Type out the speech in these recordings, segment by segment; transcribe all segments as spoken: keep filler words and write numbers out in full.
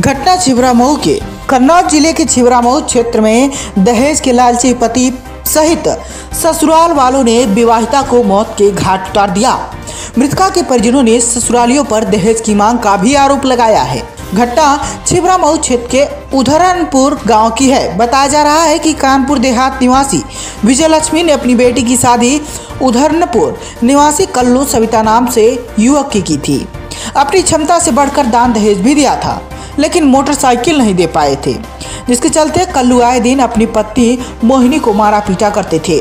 घटना छिबरामऊ के कन्नौज जिले के छिबरामऊ क्षेत्र में दहेज के लालची पति सहित ससुराल वालों ने विवाहिता को मौत के घाट उतार दिया। मृतका के परिजनों ने ससुरालियों पर दहेज की मांग का भी आरोप लगाया है। घटना छिबरामऊ क्षेत्र के उधरनपुर गांव की है। बताया जा रहा है कि कानपुर देहात निवासी विजयलक्ष्मी ने अपनी बेटी की शादी उधरनपुर निवासी कल्लू सविता नाम से युवक की की थी। अपनी क्षमता से बढ़कर दान दहेज भी दिया था, लेकिन मोटरसाइकिल नहीं दे पाए थे, जिसके चलते कल्लू आए दिन अपनी पत्नी मोहिनी को मारा पीटा करते थे।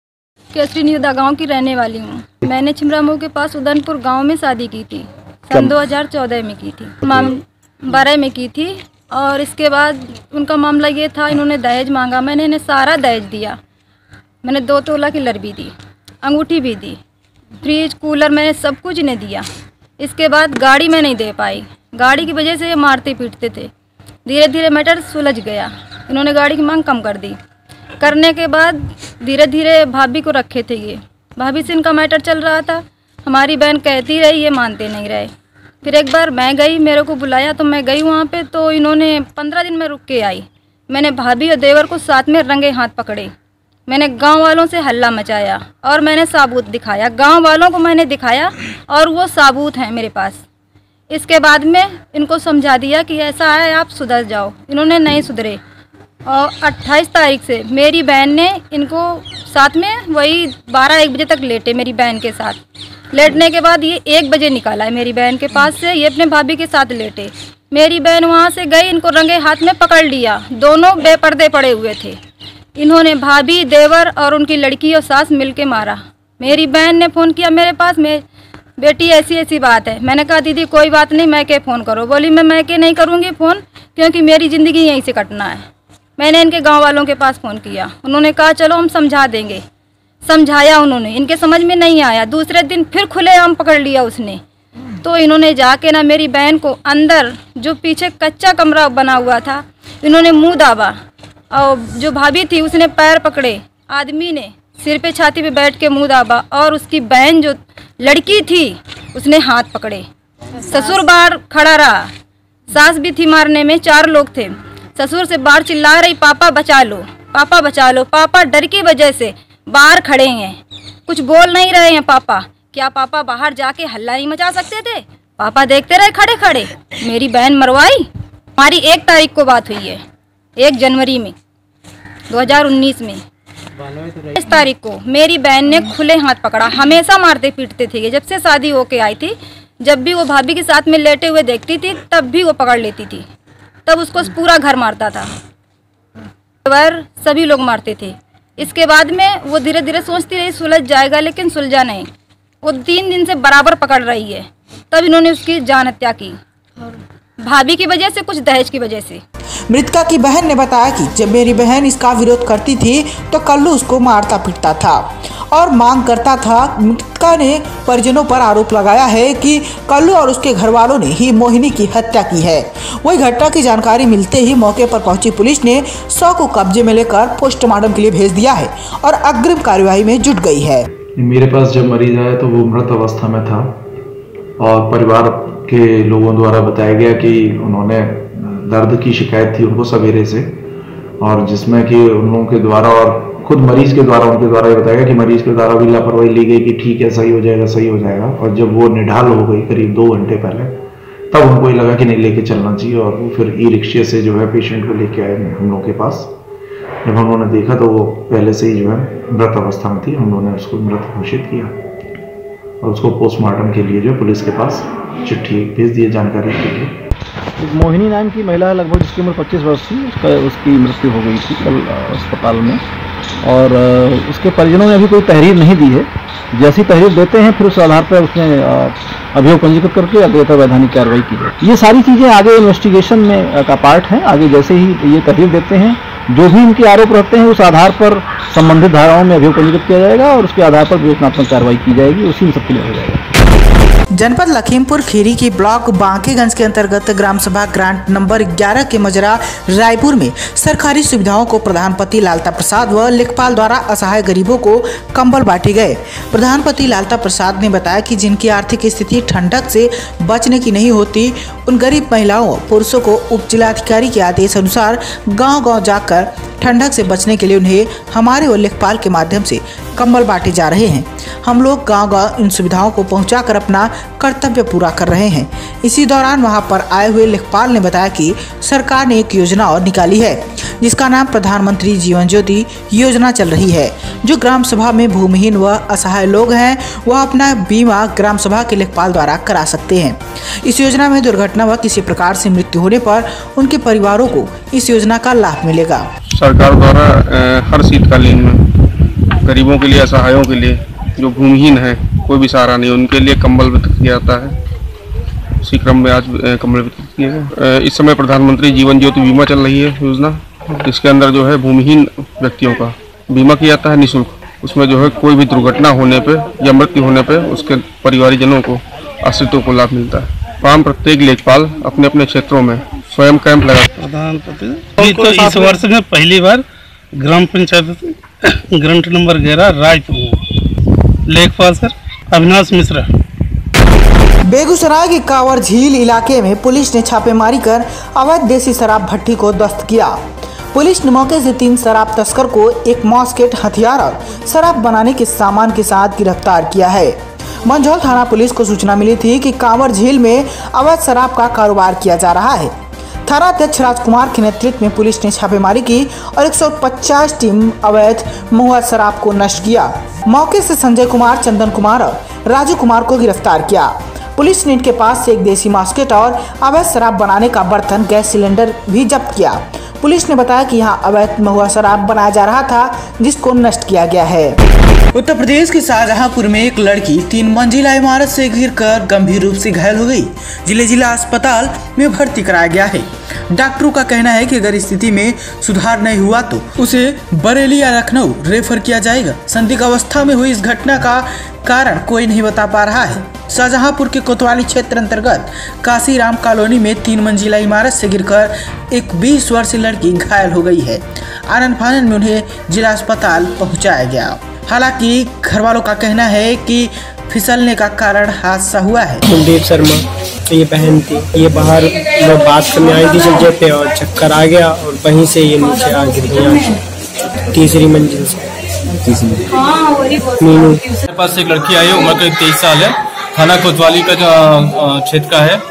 केसरी निदा गांव की रहने वाली हूँ। मैंने छिबरामऊ के पास उदनपुर गांव में शादी की थी। सन दो हज़ार चौदह में की थी, माम बारह में की थी। और इसके बाद उनका मामला ये था, इन्होंने दहेज मांगा। मैंने इन्हें सारा दहेज दिया। मैंने दो तोला की लड़ भी दी, अंगूठी भी दी, फ्रिज कूलर मैंने सब कुछ इन्हें दिया। इसके बाद गाड़ी में नहीं दे पाई। गाड़ी की वजह से ये मारते पीटते थे। धीरे धीरे मैटर सुलझ गया। इन्होंने गाड़ी की मांग कम कर दी। करने के बाद धीरे धीरे भाभी को रखे थे। ये भाभी से इनका मैटर चल रहा था। हमारी बहन कहती रही, ये मानते नहीं रहे। फिर एक बार मैं गई, मेरे को बुलाया तो मैं गई वहाँ पे। तो इन्होंने पंद्रह दिन में रुक के आई। मैंने भाभी और देवर को साथ में रंगे हाथ पकड़े। मैंने गांव वालों से हल्ला मचाया और मैंने साबूत दिखाया। गांव वालों को मैंने दिखाया और वो साबूत हैं मेरे पास। इसके बाद में इनको समझा दिया कि ऐसा है, आप सुधर जाओ। इन्होंने नहीं सुधरे। और अट्ठाईस तारीख से मेरी बहन ने इनको साथ में वही बारह एक बजे तक लेटे मेरी बहन के साथ। लेटने के बाद ये एक बजे निकाला है मेरी बहन के पास से। ये अपने भाभी के साथ लेटे। मेरी बहन वहाँ से गई, इनको रंगे हाथ में पकड़ लिया। दोनों बेपर्दे पड़े हुए थे। इन्होंने भाभी, देवर और उनकी लड़की और सास मिलके मारा। मेरी बहन ने फ़ोन किया मेरे पास, मैं बेटी ऐसी ऐसी बात है। मैंने कहा दीदी कोई बात नहीं, मैं के फ़ोन करो। बोली मैं मैं के नहीं करूँगी फ़ोन, क्योंकि मेरी ज़िंदगी यहीं से कटना है। मैंने इनके गांव वालों के पास फ़ोन किया। उन्होंने कहा चलो हम समझा देंगे। समझाया उन्होंने, इनके समझ में नहीं आया। दूसरे दिन फिर खुलेआम पकड़ लिया उसने। तो इन्होंने जाके ना मेरी बहन को अंदर जो पीछे कच्चा कमरा बना हुआ था, इन्होंने मुँह दाबा। और जो भाभी थी उसने पैर पकड़े। आदमी ने सिर पे छाती पे बैठ के मुँह दाबा। और उसकी बहन जो लड़की थी उसने हाथ पकड़े। ससुर बाहर खड़ा रहा। सास भी थी मारने में। चार लोग थे। ससुर से बाहर चिल्ला रही, पापा बचा लो, पापा बचा लो। पापा डर की वजह से बाहर खड़े हैं, कुछ बोल नहीं रहे हैं। पापा क्या पापा बाहर जाके हल्ला नहीं मचा सकते थे? पापा देखते रहे खड़े खड़े। मेरी बहन मरवाई। हमारी एक तारीख को बात हुई है, एक जनवरी में दो हज़ार उन्नीस में। इस तारीख को मेरी बहन ने खुले हाथ पकड़ा। हमेशा मारते पीटते थे। जब से शादी होके आई थी, जब भी वो भाभी के साथ में लेटे हुए देखती थी तब भी वो पकड़ लेती थी। तब उसको पूरा घर मारता था। पर सभी लोग मारते थे। इसके बाद में वो धीरे धीरे सोचती रही सुलझ जाएगा, लेकिन सुलझा नहीं। वो तीन दिन से बराबर पकड़ रही है। तब इन्होंने उसकी जान हत्या की, भाभी की वजह से, कुछ दहेज की वजह से। मृतका की बहन ने बताया कि जब मेरी बहन इसका विरोध करती थी तो कल्लू उसको मारता पीटता था और मांग करता था। मृतका ने परिजनों पर आरोप लगाया है कि कल्लू और उसके घर वालों ने ही मोहिनी की हत्या की है। वही घटना की जानकारी मिलते ही मौके पर पहुंची पुलिस ने शव को कब्जे में लेकर पोस्टमार्टम के लिए भेज दिया है और अग्रिम कार्यवाही में जुट गई है। मेरे पास जब मरीज आया तो वो मृत अवस्था में था और परिवार के लोगों द्वारा बताया गया कि उन्होंने दर्द की शिकायत थी उनको सवेरे से, और जिसमें कि उन लोगों के द्वारा और खुद मरीज के द्वारा उनके द्वारा ये बताया गया कि मरीज के द्वारा भी लापरवाही ली गई कि ठीक है, सही हो जाएगा सही हो जाएगा। और जब वो निढाल हो गई करीब दो घंटे पहले, तब उनको ये लगा कि नहीं लेके चलना चाहिए। और वो फिर ई रिक्शे से जो है पेशेंट को लेके आए हम लोगों के पास। जब हम लोगों ने देखा तो वो पहले से ही जो है मृत अवस्था में थी। हम लोगों ने उसको मृत घोषित किया और उसको पोस्टमार्टम के लिए जो पुलिस के पास चिट्ठी भेज दी जानकारी के लिए। मोहिनी नाम की महिला है, लगभग जिसकी उम्र पच्चीस वर्ष थी, उसका उसकी मृत्यु हो गई थी कल अस्पताल में। और उसके परिजनों ने अभी कोई तहरीर नहीं दी है। जैसी तहरीर देते हैं फिर उस आधार पर उसने अभियोग पंजीकृत करके अग्रिम वैधानिक कार्रवाई की है। ये सारी चीज़ें आगे इन्वेस्टिगेशन में का पार्ट हैं। आगे जैसे ही ये तहरीर देते हैं, जो भी इनके आरोप रखते हैं, उस आधार पर संबंधित धाराओं में अभियोग पंजीकृत किया जाएगा और उसके आधार पर विवेचनात्मक कार्रवाई की जाएगी। उसी में सब क्लियर हो जाएगा। जनपद लखीमपुर खीरी की ब्लॉक बांकीगंज के अंतर्गत ग्राम सभा ग्रांट नंबर ग्यारह के मजरा रायपुर में सरकारी सुविधाओं को प्रधानपति लालता प्रसाद व लेखपाल द्वारा असहाय गरीबों को कंबल बांटे गए। प्रधानपति लालता प्रसाद ने बताया कि जिनकी आर्थिक स्थिति ठंडक से बचने की नहीं होती, उन गरीब महिलाओं पुरुषों को उप जिलाधिकारी के आदेश अनुसार गाँव-गाँव जाकर ठंडक से बचने के लिए उन्हें हमारे और लेखपाल के माध्यम से कंबल बांटे जा रहे हैं। हम लोग गांव-गांव इन सुविधाओं को पहुंचाकर अपना कर्तव्य पूरा कर रहे हैं। इसी दौरान वहां पर आए हुए लेखपाल ने बताया कि सरकार ने एक योजना और निकाली है जिसका नाम प्रधानमंत्री जीवन ज्योति योजना चल रही है। जो ग्राम सभा में भूमिहीन व असहाय लोग हैं वह अपना बीमा ग्राम सभा के लेखपाल द्वारा करा सकते हैं। इस योजना में दुर्घटना व किसी प्रकार से मृत्यु होने पर उनके परिवारों को इस योजना का लाभ मिलेगा। सरकार द्वारा हर शीतकालीन में गरीबों के लिए, असहायों के लिए, जो भूमिहीन है, कोई भी सहारा नहीं, उनके लिए कंबल वितरित किया जाता है। उसी क्रम में आज कंबल वितरित किए गए। इस समय प्रधानमंत्री जीवन ज्योति बीमा चल रही है योजना, जिसके अंदर जो है भूमिहीन व्यक्तियों का बीमा किया जाता है निःशुल्क। उसमें जो है कोई भी दुर्घटना होने पे या मृत्यु होने पे उसके परिवारजनों को, आश्रितों को लाभ मिलता है। पाम प्रत्येक लेखपाल अपने अपने क्षेत्रों में स्वयं कैंप लगा। प्रधानपति तो इस वर्ष में पहली बार ग्राम पंचायत ग्रांट नंबर ग्यारह रायपुर, लेखपाल सर अविनाश मिश्रा। बेगूसराय के कांवर झील इलाके में पुलिस ने छापेमारी कर अवैध देसी शराब भट्टी को ध्वस्त किया। पुलिस ने मौके से तीन शराब तस्कर को एक मॉस्केट, हथियार और शराब बनाने के सामान के साथ गिरफ्तार किया है। मंझौल थाना पुलिस को सूचना मिली थी कि कांवर झील में अवैध शराब का कारोबार किया जा रहा है। थाना अध्यक्ष राजकुमार के नेतृत्व में पुलिस ने छापेमारी की और एक सौ पचास टीम अवैध महुआ शराब को नष्ट किया। मौके से संजय कुमार, चंदन कुमार और राजू कुमार को गिरफ्तार किया। पुलिस ने इनके पास से एक देसी मॉस्केट और अवैध शराब बनाने का बर्तन, गैस सिलेंडर भी जब्त किया। पुलिस ने बताया कि यहाँ अवैध महुआ शराब बनाया जा रहा था, जिसको नष्ट किया गया है। उत्तर प्रदेश के शाहजहांपुर में एक लड़की तीन मंजिला इमारत से गिरकर गंभीर रूप से घायल हो गई। जिले जिला अस्पताल में भर्ती कराया गया है। डॉक्टरों का कहना है कि अगर स्थिति में सुधार नहीं हुआ तो उसे बरेली या लखनऊ रेफर किया जाएगा। संदिग्ध अवस्था में हुई इस घटना का कारण कोई नहीं बता पा रहा है। शाहजहांपुर के कोतवाली क्षेत्र अंतर्गत काशीराम कॉलोनी में तीन मंजिला इमारत से गिरकर एक बीस वर्षीय लड़की घायल हो गई है। आनन फानन में उन्हें जिला अस्पताल पहुंचाया गया। हालांकि घर वालों का कहना है कि फिसलने का कारण हादसा हुआ है। कुलदीप शर्मा, ये बहन थी, ये बाहर वो बात करने आई थी जगह पे और चक्कर आ गया और वहीं से ये नीचे आ गिर गया तीसरी मंजिल से। मीनू मेरे पास एक लड़की आई है, उम्र करीब तेईस साल है, थाना कोतवाली का जो क्षेत्र का है।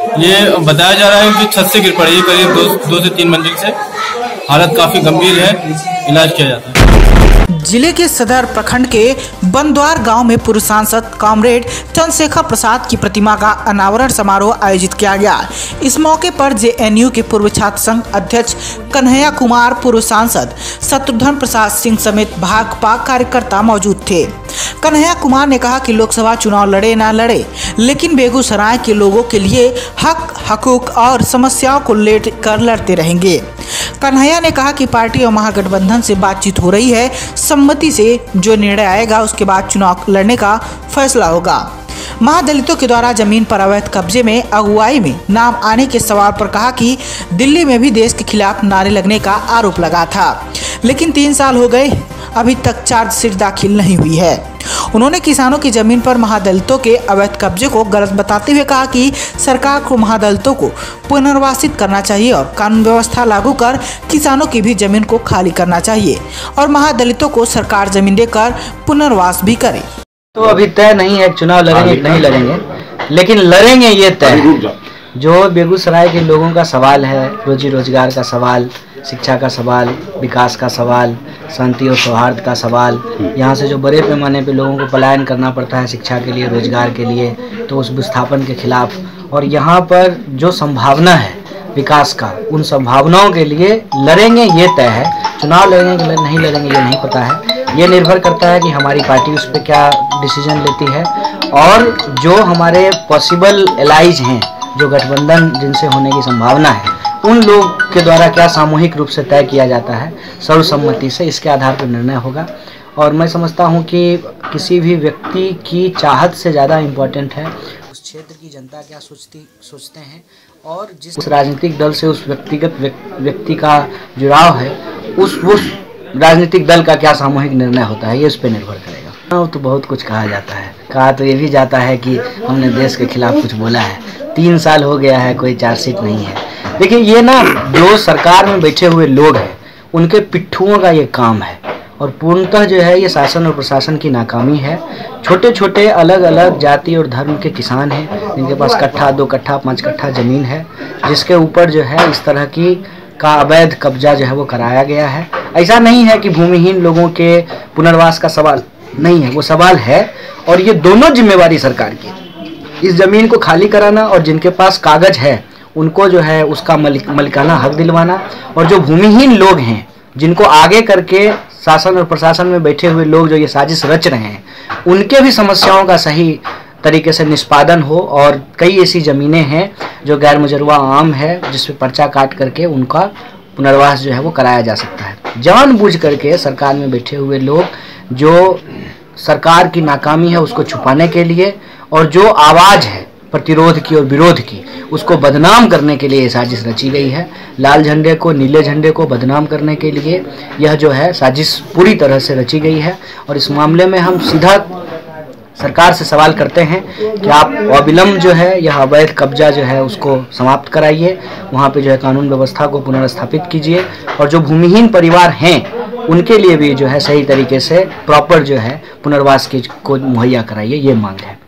ये बताया जा रहा है कि छत से गिर पड़ी है, करीब दो, दो से तीन मंजिल से। हालत काफी गंभीर है, इलाज किया जाता है। जिले के सदर प्रखंड के बंदवार गांव में पूर्व सांसद कॉमरेड चंद्रशेखर प्रसाद की प्रतिमा का अनावरण समारोह आयोजित किया गया। इस मौके पर जे एन यू के पूर्व छात्र संघ अध्यक्ष कन्हैया कुमार, पूर्व सांसद शत्रुघ्न प्रसाद सिंह समेत भाकपा कार्यकर्ता मौजूद थे। कन्हैया कुमार ने कहा कि लोकसभा चुनाव लड़े ना लड़े, लेकिन बेगूसराय के लोगों के लिए हक, हकूक और समस्याओं को लेकर लड़ते रहेंगे। कन्हैया ने कहा कि पार्टी और महागठबंधन से बातचीत हो रही है। सम्मति से जो निर्णय आएगा उसके बाद चुनाव लड़ने का फैसला होगा। महादलितों के द्वारा जमीन पर अवैध कब्जे में अगुवाई में नाम आने के सवाल पर कहा कि दिल्ली में भी देश के खिलाफ नारे लगने का आरोप लगा था, लेकिन तीन साल हो गए, अभी तक चार्जशीट दाखिल नहीं हुई है। उन्होंने किसानों की जमीन पर महादलितों के अवैध कब्जे को गलत बताते हुए कहा कि सरकार को महादलितों को पुनर्वासित करना चाहिए और कानून व्यवस्था लागू कर किसानों की भी जमीन को खाली करना चाहिए और महादलितों को सरकार जमीन देकर पुनर्वास भी करे। तो अभी तय नहीं है चुनाव लड़ेंगे कि नहीं लड़ेंगे, लेकिन लड़ेंगे ये तय है। जो बेगूसराय के लोगों का सवाल है, रोजी रोजगार का सवाल, शिक्षा का सवाल, विकास का सवाल, शांति और सौहार्द का सवाल, यहाँ से जो बड़े पैमाने पे लोगों को पलायन करना पड़ता है शिक्षा के लिए, रोजगार के लिए, तो उस विस्थापन के खिलाफ, और यहाँ पर जो संभावना है विकास का, उन संभावनाओं के लिए लड़ेंगे ये तय है। चुनाव लड़ेंगे कि नहीं लड़ेंगे ये नहीं पता है। ये निर्भर करता है कि हमारी पार्टी उस पर क्या डिसीजन लेती है और जो हमारे पॉसिबल एलाइज हैं, जो गठबंधन जिनसे होने की संभावना है, उन लोग के द्वारा क्या सामूहिक रूप से तय किया जाता है सर्वसम्मति से, इसके आधार पर निर्णय होगा। और मैं समझता हूं कि किसी भी व्यक्ति की चाहत से ज़्यादा इम्पोर्टेंट है उस क्षेत्र की जनता क्या सोचती सोचते हैं और जिस उस राजनीतिक दल से उस व्यक्तिगत व्यक्ति का जुड़ाव है, उस उस राजनीतिक दल का क्या सामूहिक निर्णय होता है, ये उस पर निर्भर करेगा। तो बहुत कुछ कहा जाता है, कहा तो ये भी जाता है कि हमने देश के खिलाफ कुछ बोला है। तीन साल हो गया है, कोई चार्जशीट नहीं है। देखिए ये ना जो सरकार में बैठे हुए लोग हैं उनके पिट्ठुओं का ये काम है और पूर्णतः जो है ये शासन और प्रशासन की नाकामी है। छोटे छोटे अलग अलग जाति और धर्म के किसान हैं जिनके पास कट्ठा, दो कट्ठा, पाँच कट्ठा ज़मीन है, जिसके ऊपर जो है इस तरह की का अवैध कब्जा जो है वो कराया गया है। ऐसा नहीं है कि भूमिहीन लोगों के पुनर्वास का सवाल नहीं है, वो सवाल है और ये दोनों जिम्मेवारी सरकार की। इस ज़मीन को खाली कराना और जिनके पास कागज है उनको जो है उसका मलिक मलिकाना हक दिलवाना, और जो भूमिहीन लोग हैं जिनको आगे करके शासन और प्रशासन में बैठे हुए लोग जो ये साजिश रच रहे हैं उनके भी समस्याओं का सही तरीके से निष्पादन हो। और कई ऐसी ज़मीनें हैं जो गैर मुजरवा आम है जिस पे पर्चा काट करके उनका पुनर्वास जो है वो कराया जा सकता है। जानबूझ करके सरकार में बैठे हुए लोग जो सरकार की नाकामी है उसको छुपाने के लिए और जो आवाज़ है प्रतिरोध की और विरोध की उसको बदनाम करने के लिए ये साजिश रची गई है। लाल झंडे को, नीले झंडे को बदनाम करने के लिए यह जो है साजिश पूरी तरह से रची गई है। और इस मामले में हम सीधा सरकार से सवाल करते हैं कि आप अविलंब जो है यह अवैध कब्जा जो है उसको समाप्त कराइए, वहाँ पे जो है कानून व्यवस्था को पुनर्स्थापित कीजिए और जो भूमिहीन परिवार हैं उनके लिए भी जो है सही तरीके से प्रॉपर जो है पुनर्वास की को मुहैया कराइए, ये मांग है।